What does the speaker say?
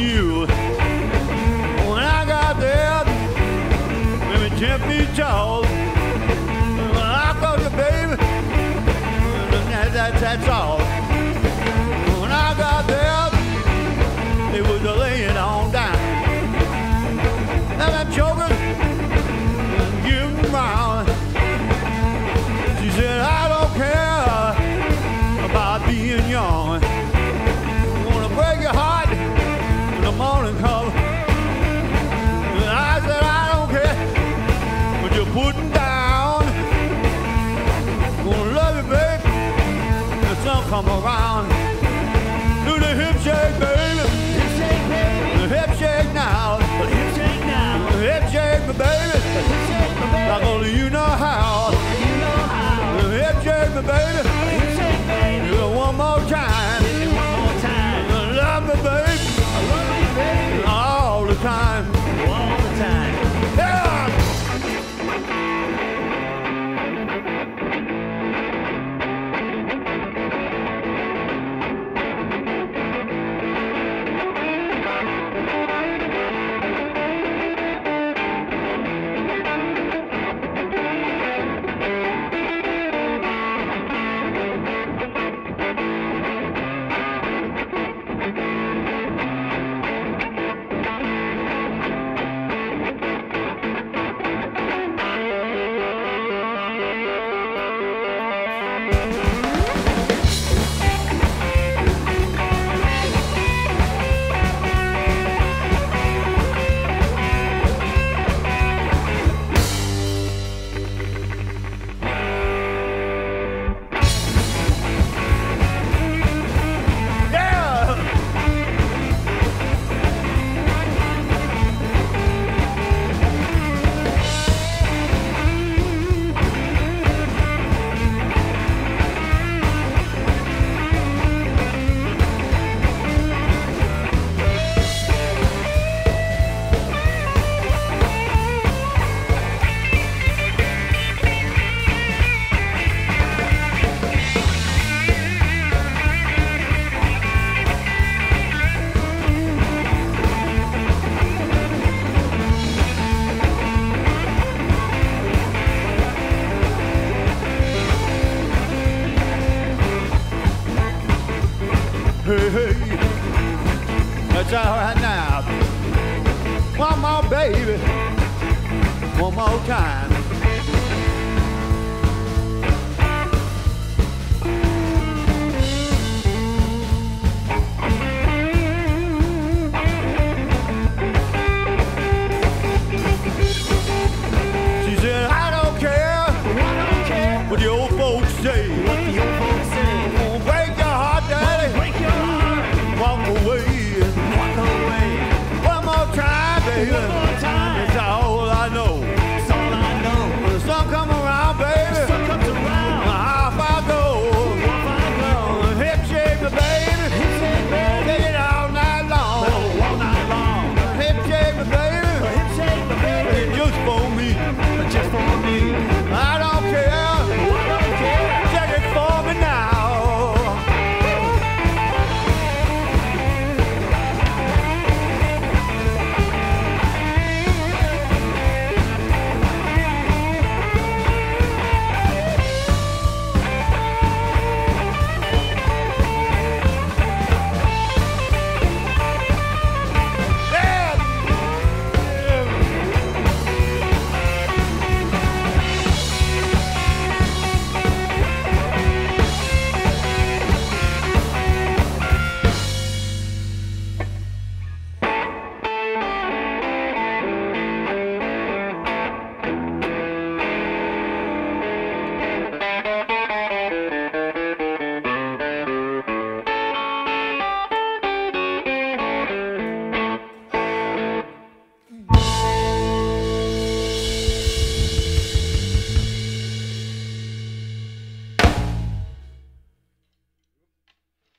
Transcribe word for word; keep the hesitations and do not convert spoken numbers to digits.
you. When I got there, maybe ten feet tall. When I called you, baby, that, that, that's all. When I got there, they was laying on down. And that choker, give him round. She said, I don't care about being young. I'm gonna break your heart when the morning comes. And I said, I don't care what you're putting down. I'm gonna love you, babe, when the sun come around. Do the hip shake, baby. Hip shake, baby. The hip shake now. The hip shake now. The hip shake, me, baby. The hip shake, my baby. Like only you know how. You know how. The hip shake, me, baby. The hip shake, baby. Do it one more time. Hit it one more time. Love me, babe. I love you, baby. All the time. All the time. Yeah! Hey, hey, that's all right now. One more, baby, one more time.